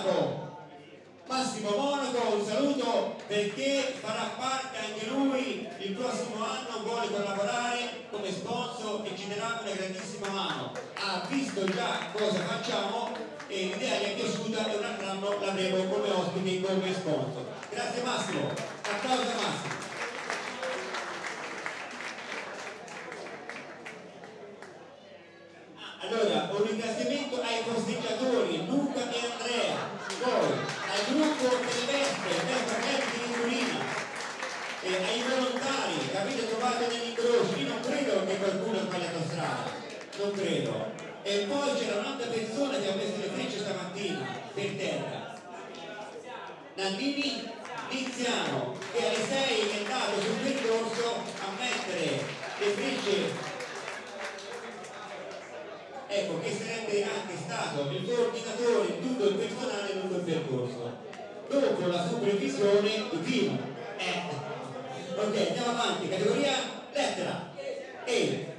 Monaco. Massimo Monaco, un saluto, perché farà parte anche lui il prossimo anno, vuole collaborare come sponsor e ci darà una grandissima mano. Ha visto già cosa facciamo e l'idea gli è piaciuta e un altro anno l'avremo come ospite e come sponsor. Grazie Massimo, applauso a Massimo. Allora, un ringraziamento ai posteggiatori Luca e Andrea, poi al gruppo delle Vespe di Lingurina, ai volontari che avete trovato negli incroci. Io non credo che qualcuno ha sbagliato strada, non credo. E poi c'era un'altra persona che ha messo le frecce stamattina per terra, Nannini Liziano, che alle 6 è andato sul percorso a mettere le frecce. Ecco, che sarebbe anche stato il coordinatore di tutto il personale lungo il percorso, dopo la supervisione di team. Ok, andiamo avanti, categoria lettera E.